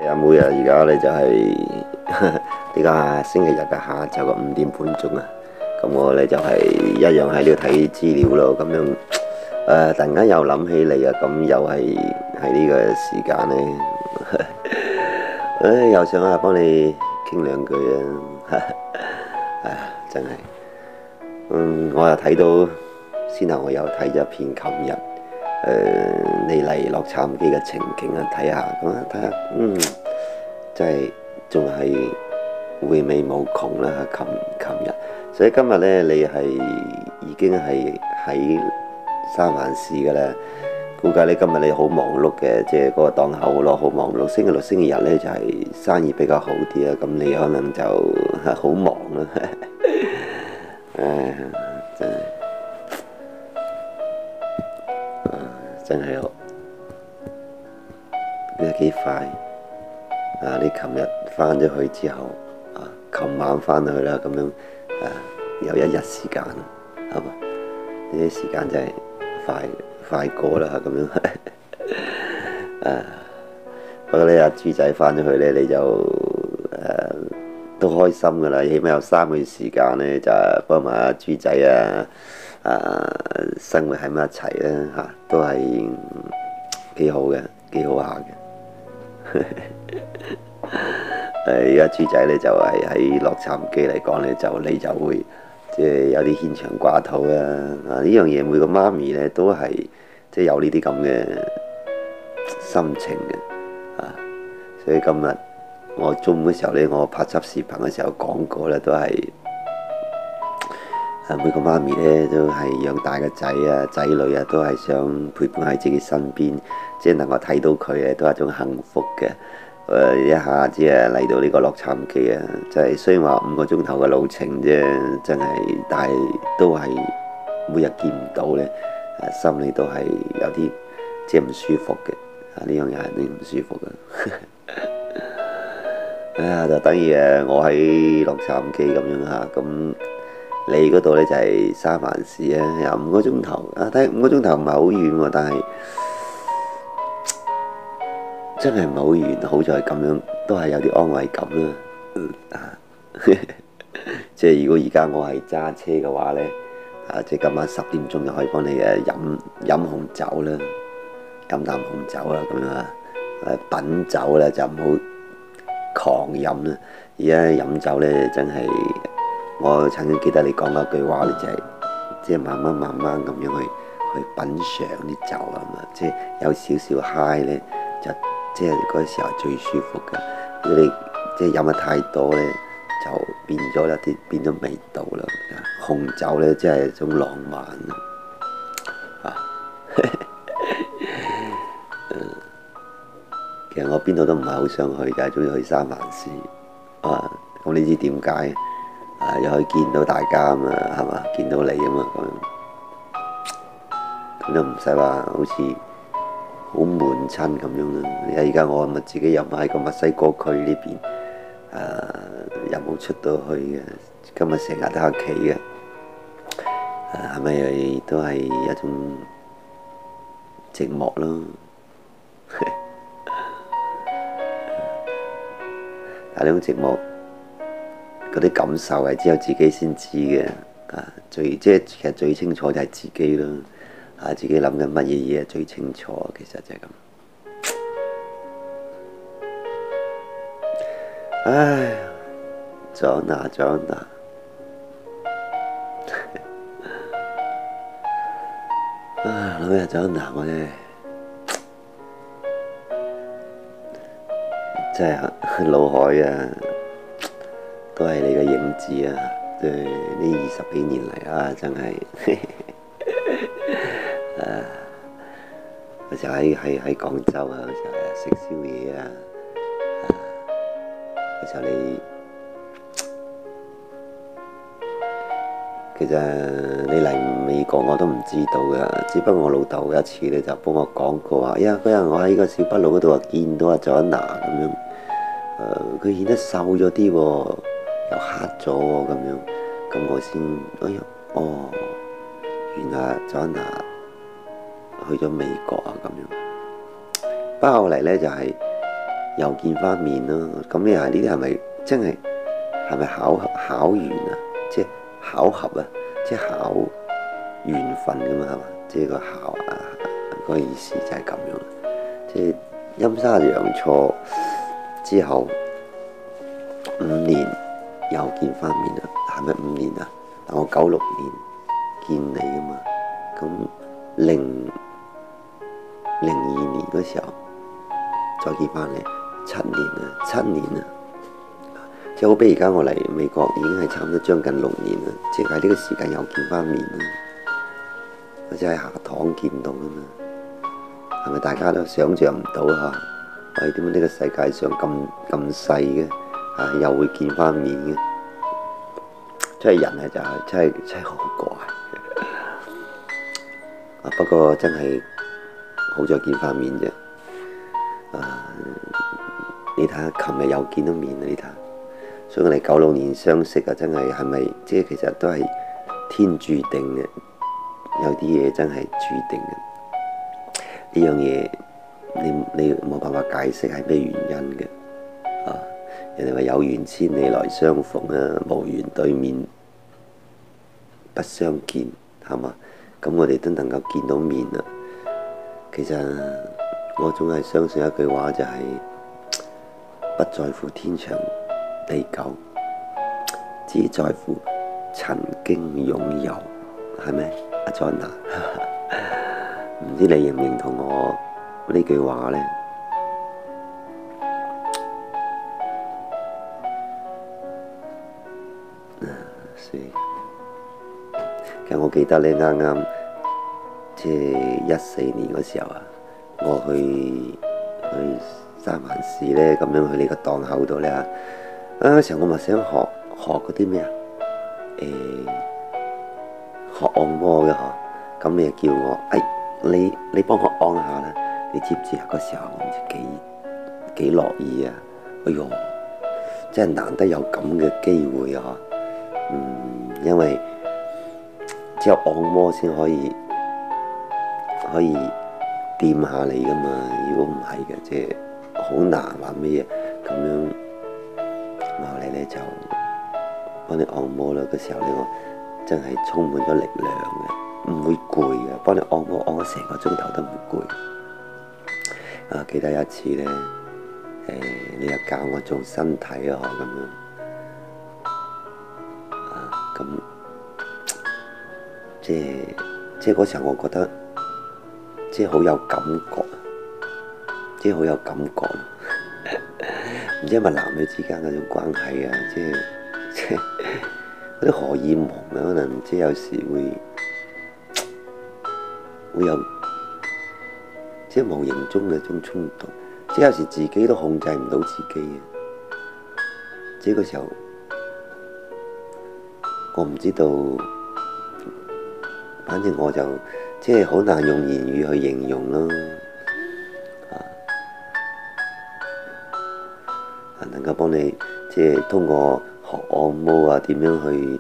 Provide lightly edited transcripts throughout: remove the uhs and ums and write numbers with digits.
阿妹啊，而家咧就係呢個係星期日嘅下晝嘅5點半鐘啊。咁我咧就係一樣喺呢度睇資料咯。咁樣突然間又諗起你啊，咁又係喺呢個時間咧，又想幫你傾兩句啊。真係，我又睇到先後，我又睇咗一篇琴日你嚟洛杉磯嘅情景啊，睇下咁啊，睇下真係仲係回味無窮啦。琴日，所以今日咧你係已經係喺三藩市噶啦，估計你今日你好忙碌嘅，即係嗰個檔口咯，好忙碌。星期六、星期日咧就係生意比較好啲啊，咁你可能就好忙啦。真係。真係好，呢幾快啊！你琴日翻咗去之後啊，琴晚翻去啦，咁樣有一日時間，係嘛？呢啲時間真係快過啦，咁樣。不過你阿豬仔翻咗去咧，你就都開心噶啦，起碼有3個月時間咧，就幫埋阿豬仔生活喺埋一齊咧嚇，都係幾好嘅，幾好下嘅。而家豬仔咧就係喺洛杉磯嚟講咧，你就會即係有啲牽腸掛肚啊！呢樣嘢每個媽咪咧都係即係有呢啲咁嘅心情嘅啊！所以今日我中午嘅時候咧，我拍輯視頻嘅時候講過咧，都係。每個媽咪咧都係養大個仔啊、仔女啊，都係想陪伴喺自己身邊，即係能夠睇到佢咧，都係一種幸福嘅。一下子嚟到呢個洛杉磯啊，就係雖然話5個鐘頭嘅路程啫，真係，但係都係每日見唔到咧，心裏都係有啲即係唔舒服嘅。呢樣嘢係你唔舒服嘅。就等於我喺洛杉磯咁樣嚇咁。你嗰度咧就係三藩市啊，有5個鐘頭啊，睇5個鐘頭唔係好遠喎，但係真係唔係好遠，好在咁樣都係有啲安慰感啦。即係如果而家我係揸車嘅話咧，即係今晚10點鐘就可以幫你飲紅酒啦，飲啖紅酒啦咁樣啊，品酒啦就唔好狂飲啦。而家飲酒咧真係〜我曾經記得你講嗰句話咧，就係即係慢慢咁樣去品嚐啲酒啊嘛，即係有少少 high 咧，就即係嗰時候最舒服嘅。如果你即係飲得太多咧，就變咗味道啦。紅酒咧，即係一種浪漫啊！其實我邊度都唔係好想去㗎，中意去三藩市啊！咁你知點解？又可以見到大家啊嘛，係嘛？見到你啊嘛，咁都唔使話好似好悶親咁樣啦。而家我咪自己又喺個墨西哥區呢邊，又冇出到去嘅，今日成日都喺屋企嘅，係咪都係一種寂寞咯？但係呢種寂寞。嗰啲感受係只有自己先知嘅，其實最清楚就係自己咯，自己諗緊乜嘢嘢最清楚，其實就係咁。唉，長大，諗起長大我咧，真係腦海啊！都係你嘅影子啊！對呢20幾年嚟啊，真係嗰時候喺廣州啊，嗰時候食宵夜啊，嗰時候其實你嚟美國我都唔知道噶，只不過我老豆有一次咧就幫我講過話，呀嗰日我喺個小北路嗰度啊見到阿佐安娜咁樣，佢顯得瘦咗啲喎。又黑咗喎咁樣，咁我先，哎呀，哦，原來佐安娜去咗美國啊咁樣。不過後嚟咧就係又見翻面咯。咁你係呢啲係咪真係係咪巧緣啊？即係巧合啊？即係巧緣分噶嘛係嘛？即係個巧啊，嗰個意思就係咁樣。即係陰差陽錯之後5年又見翻面啦，係咪5年啊？但我96年見你噶嘛，咁2002年嗰時候再見翻你7年啦，即係好比而家我嚟美國已經係差唔多將近6年啦，即係喺呢個時間又見翻面啦，或者喺下堂見到噶嘛，係咪大家都想像唔到嚇？喂，點解呢個世界上咁細嘅又會見翻面嘅？真係人係就係真係好怪不過真係好在見翻面啫。你睇下，琴日又見到面啦！你睇下，所以我哋96年相識啊，真係係咪即係其實都係天注定嘅？有啲嘢真係注定嘅。呢樣嘢你冇辦法解釋係咩原因嘅。人哋話有緣千里來相逢啊，無緣對面不相見，係嘛？咁我哋都能夠見到面啦。其實我總係相信一句話，就係不在乎天長地久，只在乎曾經擁有，係咪？阿 John 啊，唔知你認唔認同我呢句話呢？其實我記得你啱啱即係14年嗰時候啊，我去三藩市咧，咁樣去你個檔口度咧嗰時候我咪想學嗰啲咩啊？學按摩嘅嗬，咁你就叫我你幫我按下啦，你知唔知啊？嗰時候我唔知幾樂意啊！哎喲，真係難得有咁嘅機會啊！因為只有按摩先可以掂下你噶嘛，如果唔係嘅，即係好難話咩嘢咁樣。後嚟咧就幫你按摩啦，嗰時候咧我真係充滿咗力量嘅，唔會攰嘅，幫你按摩按咗成個鐘頭都唔會攰。記得有一次咧，你又教我做身體啊咁樣，咁即係嗰時候我覺得即係好有感覺，即係好有感覺，唔知係咪男女之間嗰種關係啊，即係嗰啲荷爾蒙啊，可能即係有時會有即係無形中嘅一種衝動，即係有時自己都控制唔到自己嘅。即係嗰時候我唔知道，反正我就即係好難用言語去形容咯。能夠幫你即係通過學按摩啊，點樣去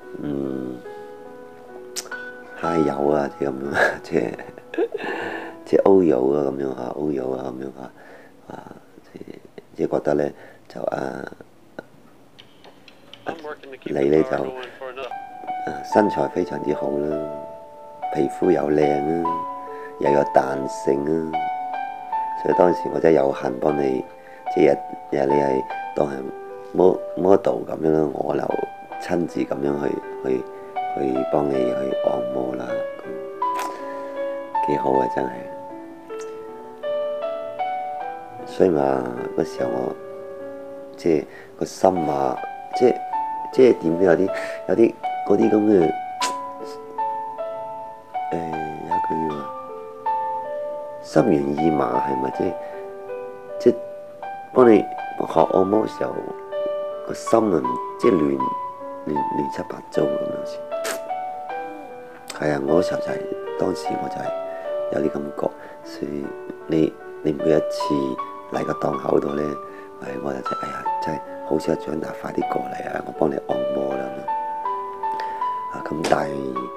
揩油啊，即係咁樣，即係歐油啊咁樣嚇，歐油啊咁樣嚇，即係覺得咧就你咧就身材非常之好啦，皮膚又靚啦，又有彈性啦，所以當時我真係有幸幫你，即係日你係當係model 咁樣啦，我就親自咁樣去幫你去按摩啦，咁幾好啊真係。所以嘛嗰時候我即係個心啊，即係點都有啲嗰啲咁嘅有一句話心猿意馬係咪？即係幫你學按摩嘅時候個心啊，即係亂七八糟咁樣先。係啊，我嗰時候就係當時我就係有啲感覺，所以你每一次嚟個檔口度咧，我就哎呀真係好想長大，快啲過嚟啊！我幫你按摩啦咁但係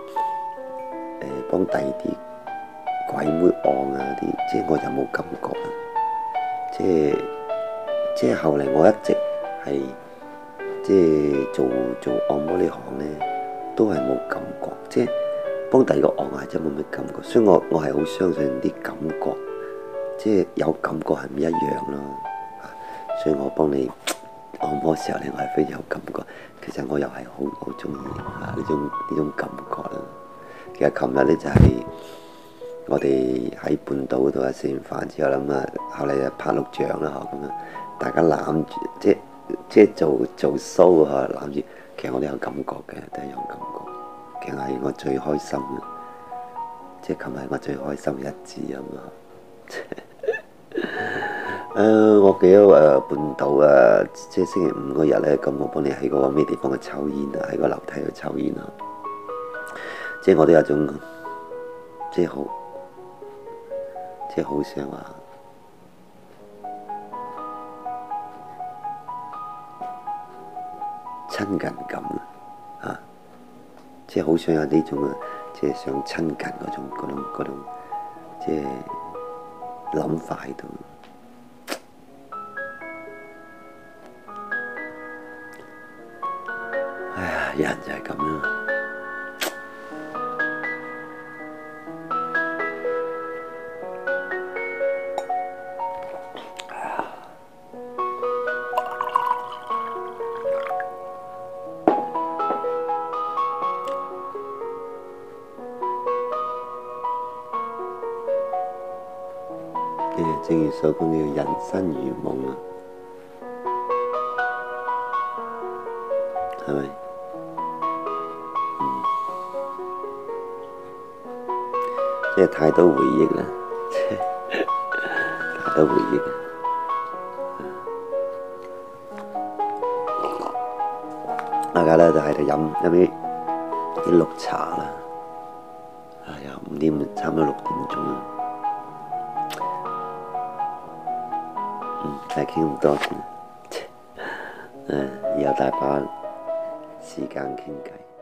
幫第二啲鬼妹按啊啲，即係我就冇感覺啦，即係即係後嚟我一直係即係做按摩呢行咧，都係冇感覺，即係幫第二個按壓真冇咩感覺，所以我係好相信啲感覺，即係有感覺係唔一樣咯。所以我幫你按摩時候咧，我係非常有感覺。其實我又係好中意呢種感覺啦。其實琴日咧就係我哋喺半島嗰度食完飯之後啦，咁啊後嚟就拍錄像啦嗬，咁啊大家攬住即係做 show 啊攬住，其實我都有感覺嘅，都係有感覺。其實係我最開心嘅，即係琴日我最開心嘅日子咁啊！我記得半島即係星期五嗰日咧，咁我幫你喺嗰個咩地方去抽煙啊，喺個樓梯度抽煙啊，即係我都有種即係好想話親近感啊，即係好想有呢種即係想親近嗰種即係諗法喺度。哎呀，人就係咁啦。正如所講嘅人生如夢啊，係咪？即係太多回憶啦，太多回憶啦。大家咧就喺度飲啲綠茶啦，又5點，差唔多6點鐘啦。係傾咁多先，以後大把時間傾偈。